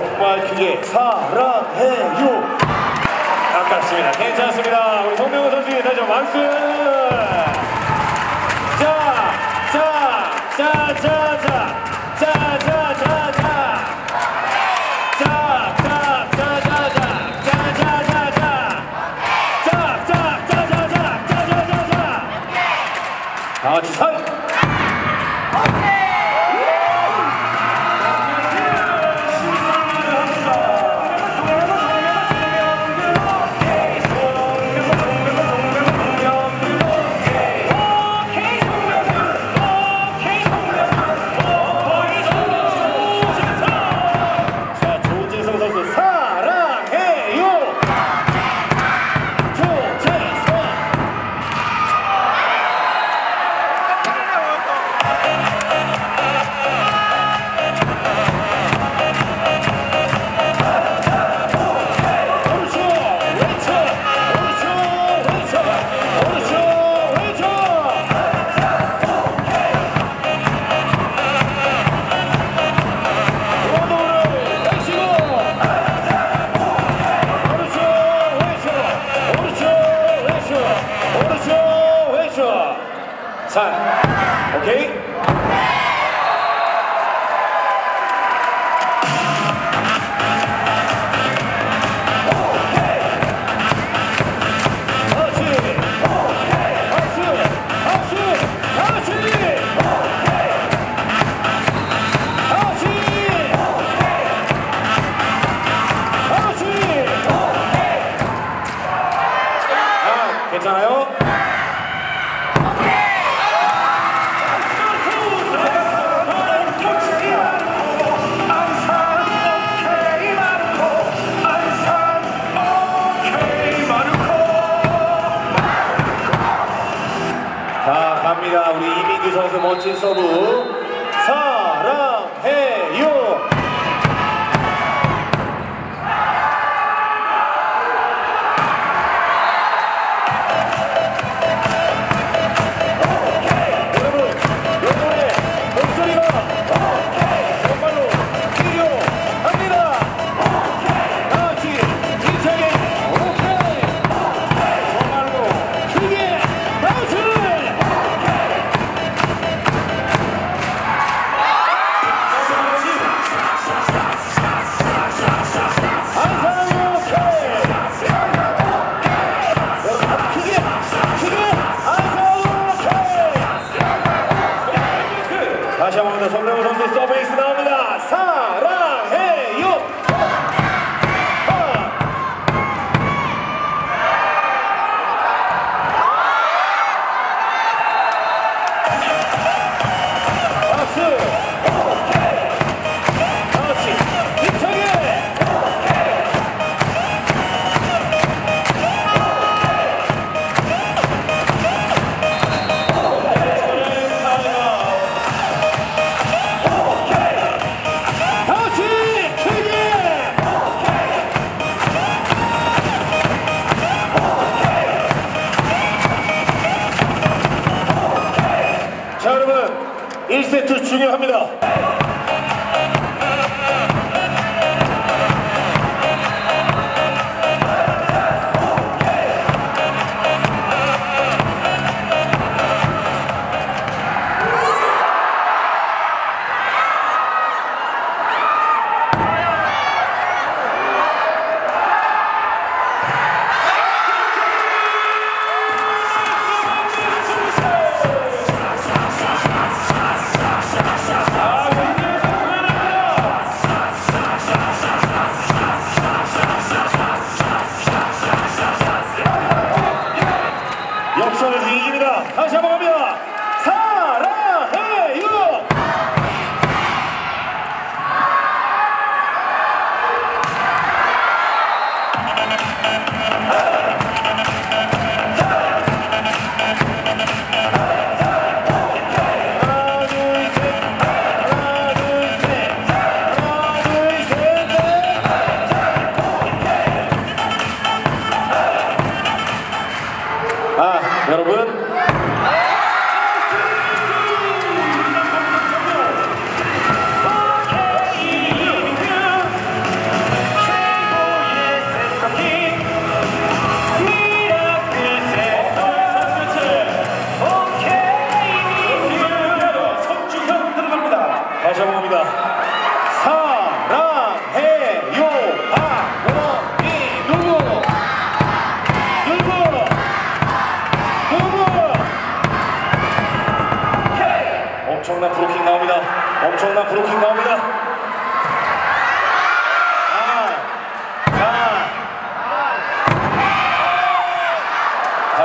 정말 크게 사랑해요. 아깝습니다. 괜찮습니다. 우리 송명호 선수에게 다시 한번 박수. 다 같이 산! 자, 조재성 선수 사랑해요! 조재성! 산. 오케이? 괜찮아요? 자, 갑니다. 우리 이민규 선수 멋진 서브. 사랑해요. 여러분의 목소리가 정말로 필요합니다. 다 같이 힘차게 오케이. 정말로 크게 박수.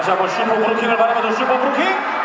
다시 한번 슈퍼 브루킹을 바라보죠. 슈퍼 브루킹.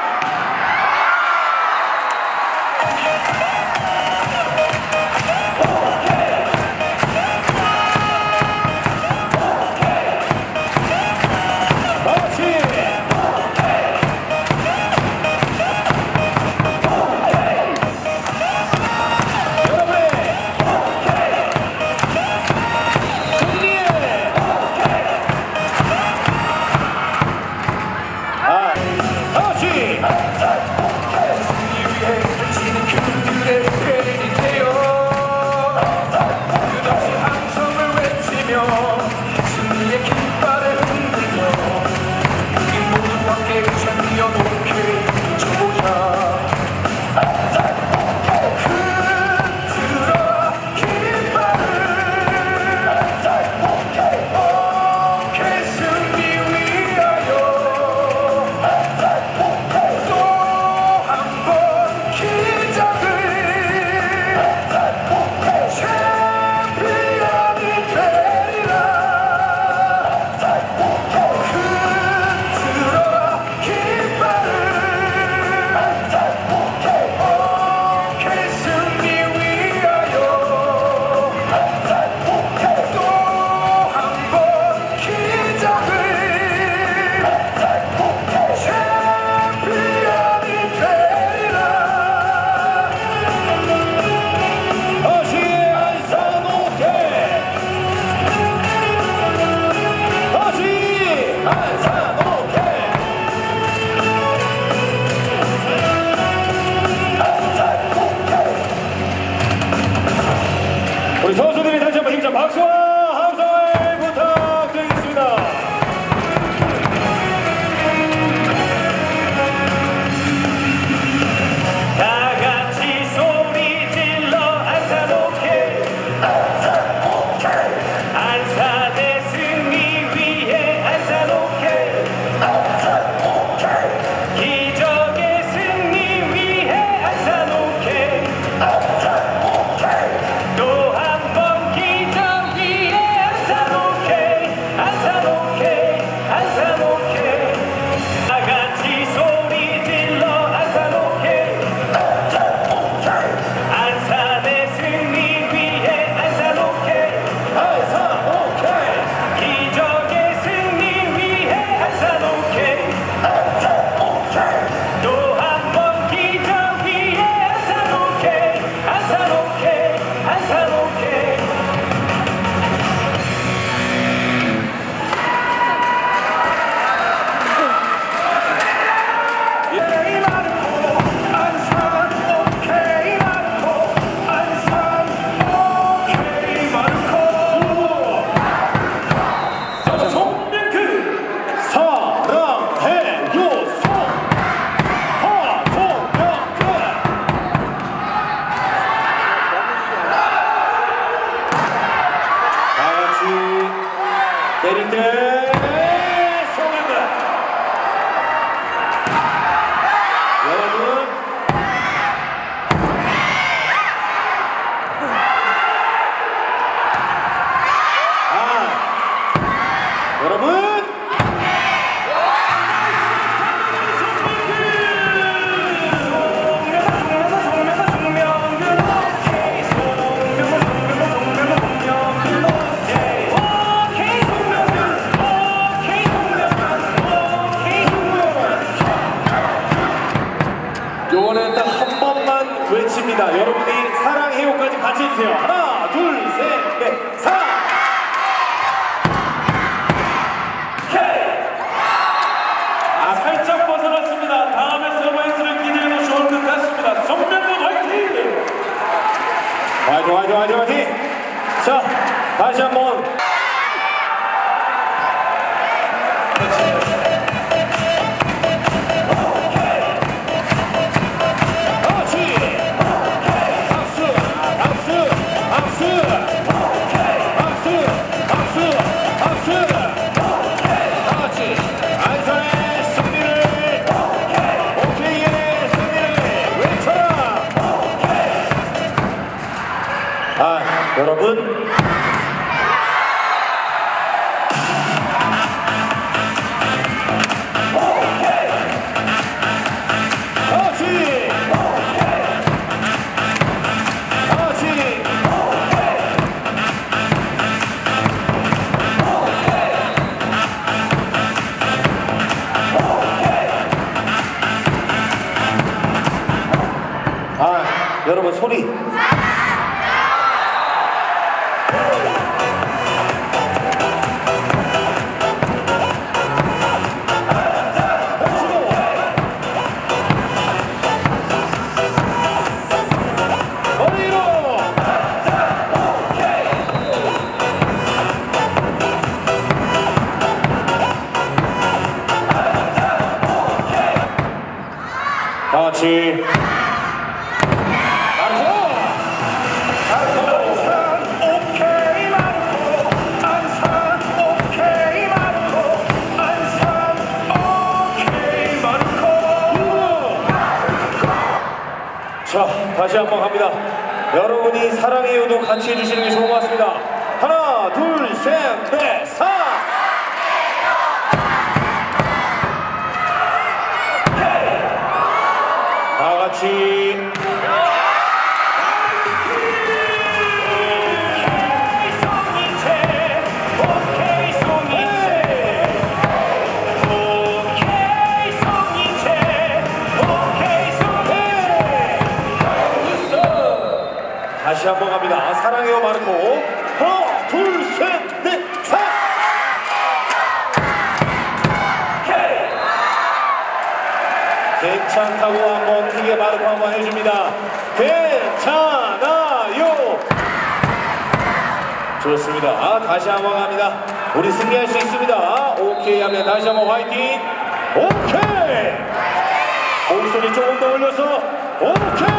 우리 선수들이 다시 한번 힘찬 박수와 함성을 부탁드리겠습니다. 다 같이 소리 질러 안사놓게 안산의 승리 위해 안사놓게 기적의 승리 위해 안사놓게 내릴 때 송현근 여러분 여러분 요거는 딱 한 번만 외칩니다. 여러분이 사랑해요까지 같이 해주세요. 하나, 둘, 셋, 넷, 사랑! 살짝 벗어났습니다. 다음에 서브에이스를 기대해도 좋을 것 같습니다. 정명근 화이팅! 화이팅! 자, 다시 한번. 여러분 여러분 소리. 다 같이 자, 다시 한번 갑니다. 여러분이 사랑해요도 같이 해주시는 게 좋은 것 같습니다. 하나, 둘, 셋, 넷, 사! 다 같이 다시 한번 갑니다. 사랑해요 마르코. 하나, 둘, 셋, 넷, 사! 괜찮다고 한번 크게 마르코 한번 해줍니다. 괜찮아요. 좋습니다. 다시 한번 갑니다. 우리 승리할 수 있습니다. 오케이 하면 다시 한번 화이팅. 오케이. 목소리 조금 더 올려서 오케이.